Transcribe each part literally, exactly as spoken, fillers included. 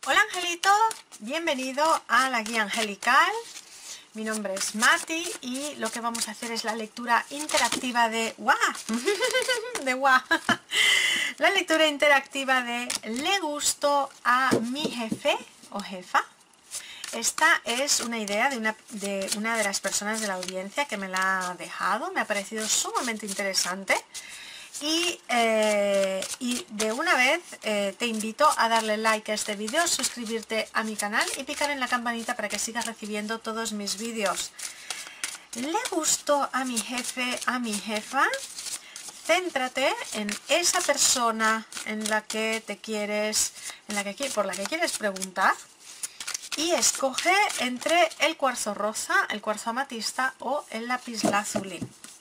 Hola angelito, bienvenido a la guía angelical. Mi nombre es Mati y lo que vamos a hacer es la lectura interactiva de ¡Guau! de ¡Guau! La lectura interactiva de Le gusto a mi jefe o jefa. Esta es una idea de una, de una de las personas de la audiencia que me la ha dejado, me ha parecido sumamente interesante. Y, eh, y de una vez eh, te invito a darle like a este vídeo, suscribirte a mi canal y picar en la campanita para que sigas recibiendo todos mis vídeos. ¿Le gustó a mi jefe, a mi jefa? Céntrate en esa persona en la que te quieres, en la que, por la que quieres preguntar y escoge entre el cuarzo rosa, el cuarzo amatista o el lapislázuli.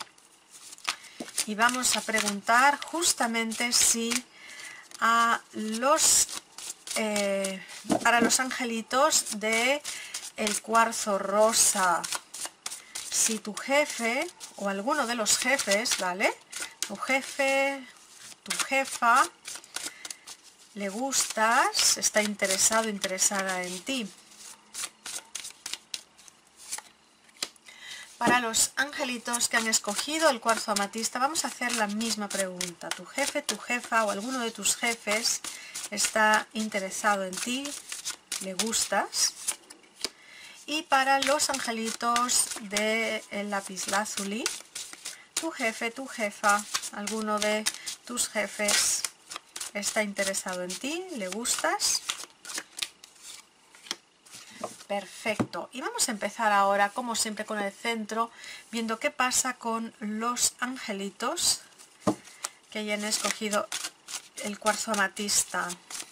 Y vamos a preguntar justamente si a los eh, para los angelitos de el cuarzo rosa, si tu jefe o alguno de los jefes, ¿vale? Tu jefe, tu jefa, le gustas, está interesado, interesada en ti. Para los angelitos que han escogido el cuarzo amatista, vamos a hacer la misma pregunta. Tu jefe, tu jefa o alguno de tus jefes está interesado en ti, le gustas. Y para los angelitos del lapislázuli, tu jefe, tu jefa, alguno de tus jefes está interesado en ti, le gustas. Perfecto, y vamos a empezar ahora como siempre con el centro, viendo qué pasa con los angelitos que hayan escogido el cuarzo amatista.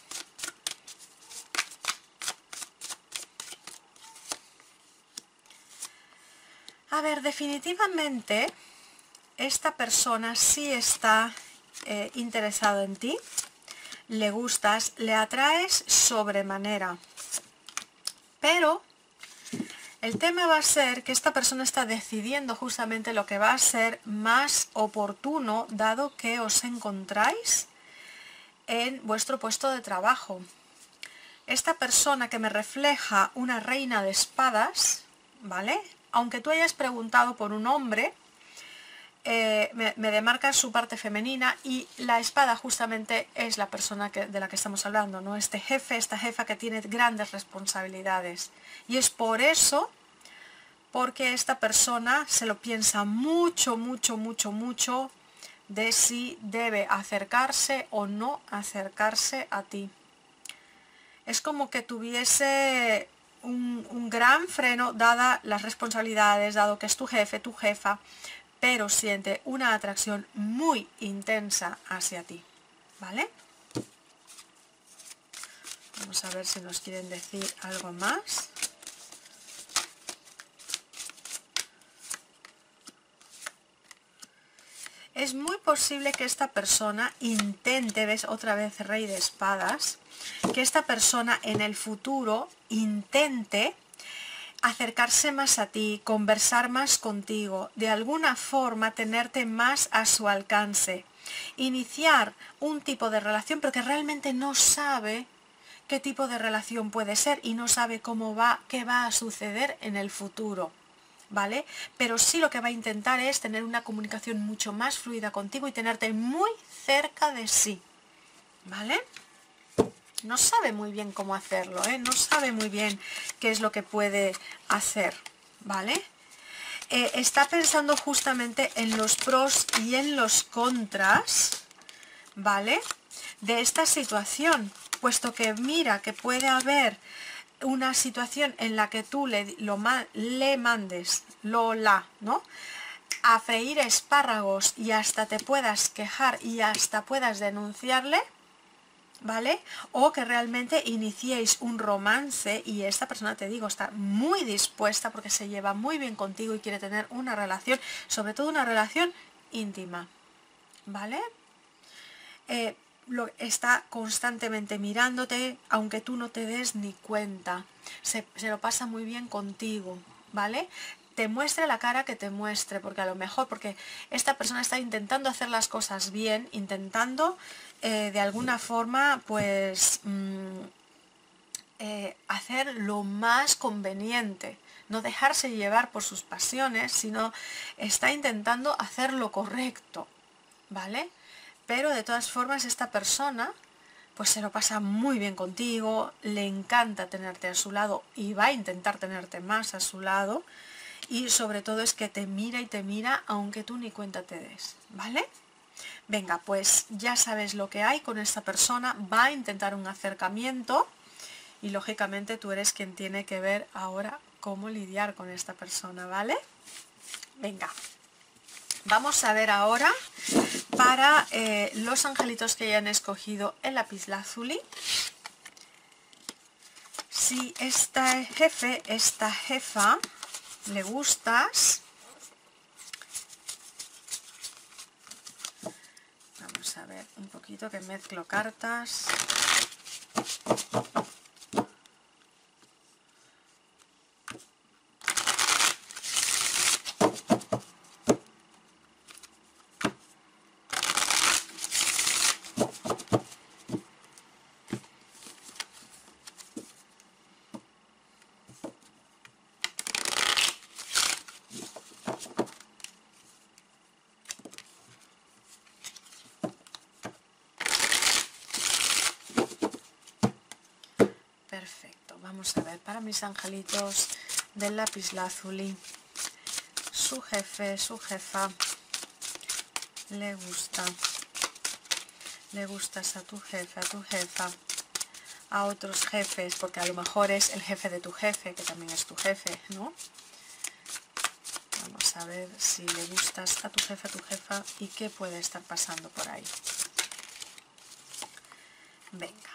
A ver, definitivamente esta persona sí está eh, interesado en ti, le gustas, le atraes sobremanera. Pero el tema va a ser que esta persona está decidiendo justamente lo que va a ser más oportuno dado que os encontráis en vuestro puesto de trabajo. Esta persona que me refleja una reina de espadas, ¿vale? Aunque tú hayas preguntado por un hombre, eh, me, me demarca su parte femenina y la espada justamente es la persona que, de la que estamos hablando, ¿no? Este jefe, esta jefa que tiene grandes responsabilidades. Y es por eso, porque esta persona se lo piensa mucho, mucho, mucho, mucho de si debe acercarse o no acercarse a ti. Es como que tuviese un, un gran freno, dada las responsabilidades, dado que es tu jefe, tu jefa, pero siente una atracción muy intensa hacia ti, ¿vale? Vamos a ver si nos quieren decir algo más. Es muy posible que esta persona intente, ves otra vez rey de espadas, que esta persona en el futuro intente acercarse más a ti, conversar más contigo, de alguna forma tenerte más a su alcance, iniciar un tipo de relación, pero que realmente no sabe qué tipo de relación puede ser y no sabe cómo va, qué va a suceder en el futuro, ¿vale? Pero sí lo que va a intentar es tener una comunicación mucho más fluida contigo y tenerte muy cerca de sí, ¿vale? No sabe muy bien cómo hacerlo, ¿eh? No sabe muy bien qué es lo que puede hacer, ¿vale? Eh, está pensando justamente en los pros y en los contras, ¿vale? De esta situación, puesto que mira que puede haber una situación en la que tú le, lo, le mandes, lo la, ¿no? a freír espárragos y hasta te puedas quejar y hasta puedas denunciarle, ¿vale? O que realmente iniciéis un romance y esta persona, te digo, está muy dispuesta porque se lleva muy bien contigo y quiere tener una relación, sobre todo una relación íntima, ¿vale? Eh, lo, está constantemente mirándote, aunque tú no te des ni cuenta, se, se lo pasa muy bien contigo, ¿vale? Te muestre la cara que te muestre, porque a lo mejor, porque esta persona está intentando hacer las cosas bien, intentando eh, de alguna forma, pues, mmm, hacer lo más conveniente, no dejarse llevar por sus pasiones, sino está intentando hacer lo correcto, ¿vale? Pero de todas formas esta persona pues se lo pasa muy bien contigo, le encanta tenerte a su lado y va a intentar tenerte más a su lado, y sobre todo es que te mira y te mira aunque tú ni cuenta te des, ¿vale? Venga, pues ya sabes lo que hay con esta persona, va a intentar un acercamiento y lógicamente tú eres quien tiene que ver ahora cómo lidiar con esta persona, ¿vale? Venga, vamos a ver ahora para eh, los angelitos que hayan escogido el lapislázuli, si este jefe, esta jefa, le gustas. Vamos a ver un poquito que mezclo cartas. Perfecto, vamos a ver para mis angelitos del lapislázuli, su jefe, su jefa, le gusta, le gustas a tu jefe, a tu jefa, a otros jefes, porque a lo mejor es el jefe de tu jefe, que también es tu jefe, ¿no? Vamos a ver si le gustas a tu jefe, a tu jefa y qué puede estar pasando por ahí. Venga.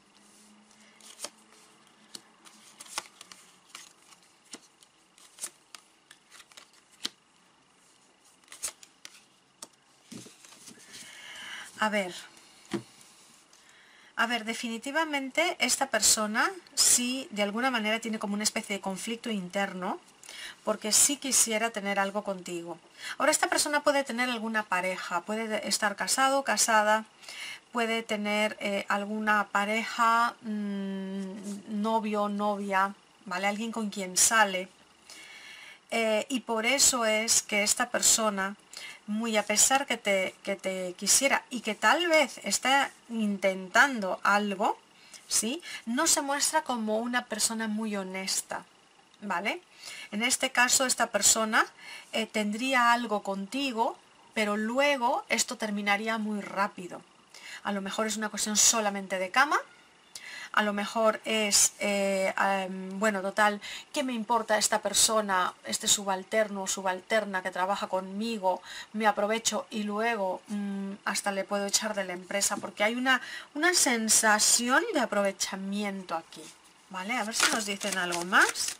A ver, a ver, definitivamente esta persona sí de alguna manera tiene como una especie de conflicto interno, porque sí quisiera tener algo contigo. Ahora esta persona puede tener alguna pareja, puede estar casado, casada, puede tener eh, alguna pareja, mmm, novio, novia, ¿vale? Alguien con quien sale. Eh, y por eso es que esta persona, muy a pesar que te, que te quisiera y que tal vez está intentando algo, ¿sí? No se muestra como una persona muy honesta, ¿vale? En este caso esta persona eh, tendría algo contigo, pero luego esto terminaría muy rápido. A lo mejor es una cuestión solamente de cama. A lo mejor es, eh, um, bueno, total, ¿qué me importa esta persona, este subalterno o subalterna que trabaja conmigo? Me aprovecho y luego um, hasta le puedo echar de la empresa, porque hay una, una sensación de aprovechamiento aquí, ¿vale? A ver si nos dicen algo más.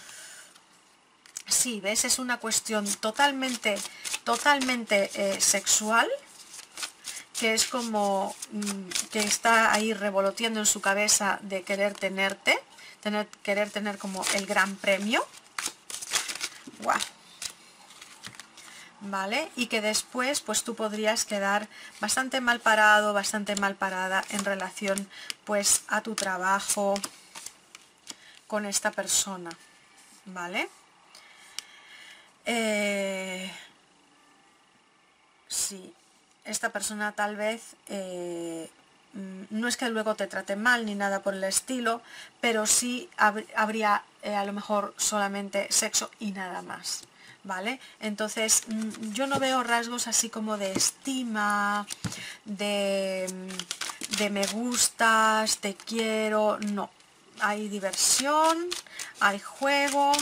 Sí, ¿ves? Es una cuestión totalmente, totalmente eh, sexual, que es como mmm, que está ahí revoloteando en su cabeza de querer tenerte, tener, querer tener como el gran premio. ¡Guau! ¿Vale? Y que después pues tú podrías quedar bastante mal parado, bastante mal parada en relación pues a tu trabajo con esta persona, ¿vale? Eh, sí. Esta persona tal vez eh, no es que luego te trate mal ni nada por el estilo, pero sí hab habría eh, a lo mejor solamente sexo y nada más, ¿vale? Entonces yo no veo rasgos así como de estima, de, de me gustas, te quiero, no. Hay diversión, hay juego,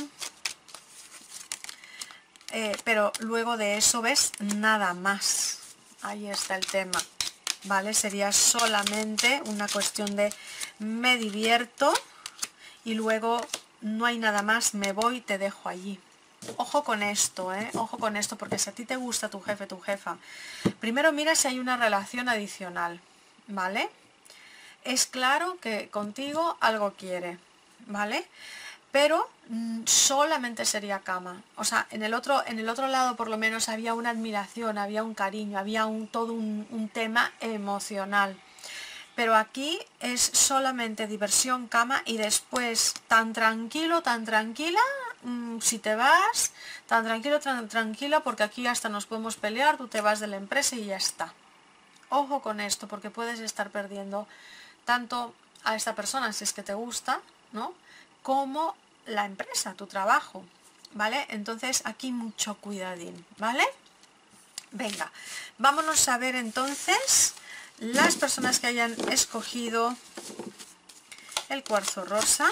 eh, pero luego de eso ves nada más. Ahí está el tema, ¿vale? Sería solamente una cuestión de me divierto y luego no hay nada más, me voy, te dejo allí. Ojo con esto, ¿eh? Ojo con esto, porque si a ti te gusta tu jefe, tu jefa, primero mira si hay una relación adicional, ¿vale? Es claro que contigo algo quiere, ¿vale? Pero mmm, solamente sería cama. O sea, en el otro, en el otro lado por lo menos había una admiración, había un cariño, había un, todo un, un tema emocional. pero aquí es solamente diversión, cama y después tan tranquilo, tan tranquila, mmm, si te vas, tan tranquilo, tan tranquila, porque aquí hasta nos podemos pelear, tú te vas de la empresa y ya está. Ojo con esto, porque puedes estar perdiendo tanto a esta persona, si es que te gusta, ¿no?, como la empresa, tu trabajo, ¿vale? Entonces aquí mucho cuidadín, ¿vale? Venga, vámonos a ver entonces las personas que hayan escogido el cuarzo rosa.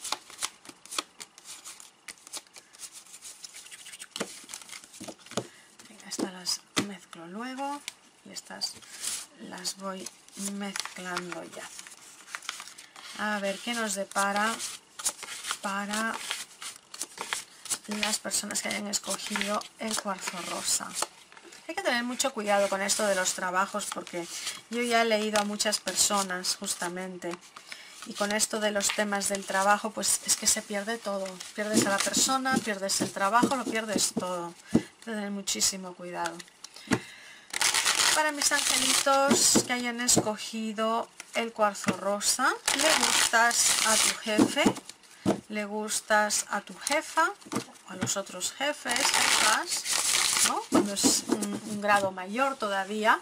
Venga, estas las mezclo luego y estas las voy mezclando ya. A ver qué nos depara para las personas que hayan escogido el cuarzo rosa. Hay que tener mucho cuidado con esto de los trabajos, porque yo ya he leído a muchas personas justamente, y con esto de los temas del trabajo, pues es que se pierde todo. Pierdes a la persona, pierdes el trabajo, lo pierdes todo. Hay que tener muchísimo cuidado. Para mis angelitos que hayan escogido el cuarzo rosa, le gustas a tu jefe, le gustas a tu jefa, o a los otros jefes, jefas, ¿no?, cuando es un, un grado mayor todavía.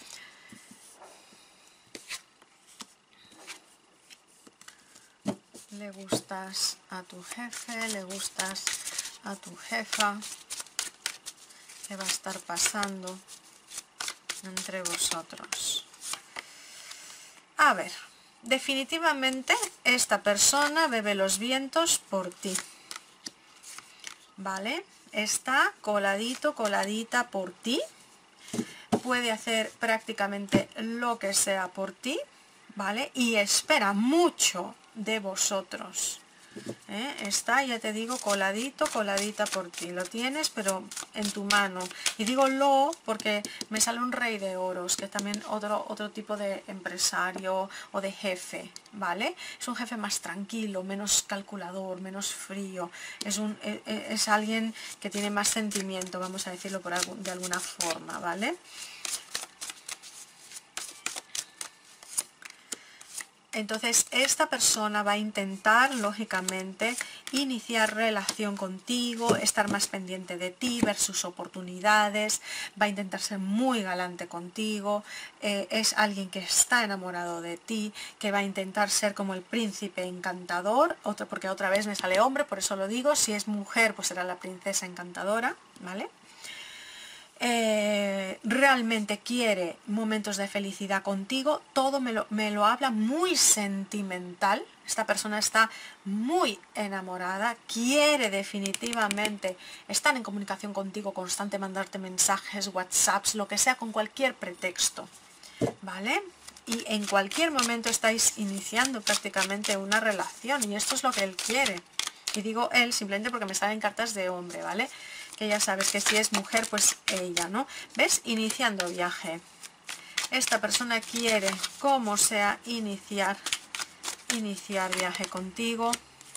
Le gustas a tu jefe, le gustas a tu jefa. ¿Qué va a estar pasando entre vosotros? A ver, definitivamente esta persona bebe los vientos por ti, ¿vale? Está coladito, coladita por ti. Puede hacer prácticamente lo que sea por ti, ¿vale? Y espera mucho de vosotros, ¿eh? Está, ya te digo, coladito, coladita por ti. Lo tienes, pero en tu mano. Y digo lo porque me sale un rey de oros, que es también otro, otro tipo de empresario o de jefe, ¿vale? Es un jefe más tranquilo, menos calculador, menos frío. Es, un, es, es alguien que tiene más sentimiento, vamos a decirlo por algún, de alguna forma, ¿vale? Entonces esta persona va a intentar, lógicamente, iniciar relación contigo, estar más pendiente de ti, ver sus oportunidades, va a intentar ser muy galante contigo, eh, es alguien que está enamorado de ti, que va a intentar ser como el príncipe encantador, otro, porque otra vez me sale hombre, por eso lo digo. Si es mujer, pues será la princesa encantadora, ¿vale? Eh, realmente quiere momentos de felicidad contigo, todo me lo, me lo habla muy sentimental. Esta persona está muy enamorada, quiere definitivamente estar en comunicación contigo constante, mandarte mensajes, whatsapps, lo que sea, con cualquier pretexto, ¿vale? Y en cualquier momento estáis iniciando prácticamente una relación, y esto es lo que él quiere. Y digo él simplemente porque me salen cartas de hombre, ¿vale? Que ya sabes que si es mujer, pues ella, ¿no? ¿Ves? Iniciando viaje. Esta persona quiere, como sea, iniciar, iniciar viaje contigo.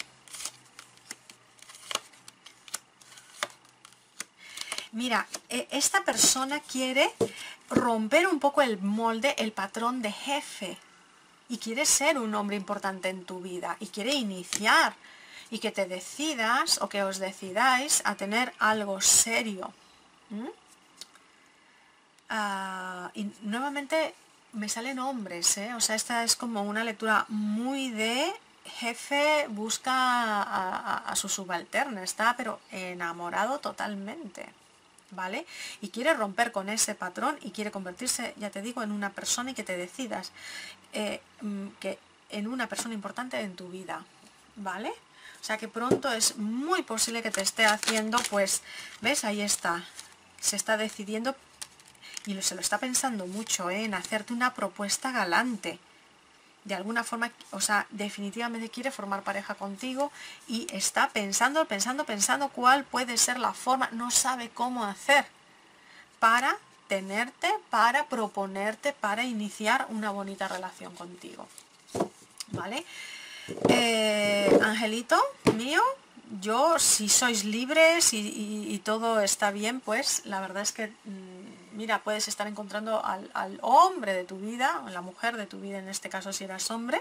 Mira, esta persona quiere romper un poco el molde, el patrón de jefe. Y quiere ser un hombre importante en tu vida. Y quiere iniciar. Y que te decidas o que os decidáis a tener algo serio. ¿Mm? Uh, y nuevamente me salen hombres, ¿eh? O sea, esta es como una lectura muy de jefe busca a, a, a su subalterna, está pero enamorado totalmente, ¿vale? Y quiere romper con ese patrón y quiere convertirse, ya te digo, en una persona y que te decidas eh, que en una persona importante en tu vida, ¿vale? O sea que pronto es muy posible que te esté haciendo, pues, ¿ves? Ahí está. Se está decidiendo y se lo está pensando mucho, ¿eh? En hacerte una propuesta galante. De alguna forma, o sea, definitivamente quiere formar pareja contigo y está pensando, pensando, pensando cuál puede ser la forma, no sabe cómo hacer para tenerte, para proponerte, para iniciar una bonita relación contigo, ¿vale? Eh, angelito mío, yo si sois libres y, y, y todo está bien, pues la verdad es que mmm, mira, puedes estar encontrando al, al hombre de tu vida, o la mujer de tu vida, en este caso si eras hombre.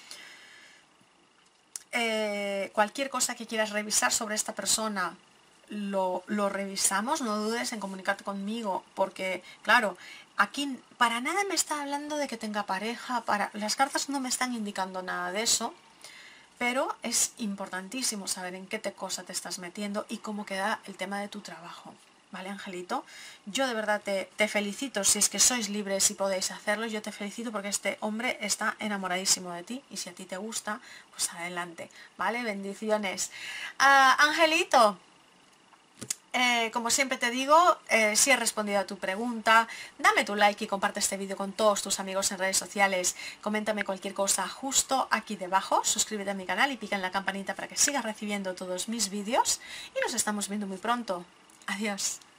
Eh, cualquier cosa que quieras revisar sobre esta persona, lo, lo revisamos, no dudes en comunicarte conmigo, porque claro, aquí para nada me está hablando de que tenga pareja, para, las cartas no me están indicando nada de eso, pero es importantísimo saber en qué te cosa te estás metiendo y cómo queda el tema de tu trabajo. ¿Vale, Angelito? Yo de verdad te, te felicito, si es que sois libres y podéis hacerlo, yo te felicito porque este hombre está enamoradísimo de ti y si a ti te gusta, pues adelante, ¿vale? Bendiciones. Ah, Angelito, eh, como siempre te digo, eh, si he respondido a tu pregunta, dame tu like y comparte este vídeo con todos tus amigos en redes sociales, coméntame cualquier cosa justo aquí debajo, suscríbete a mi canal y pica en la campanita para que sigas recibiendo todos mis vídeos y nos estamos viendo muy pronto. Adiós.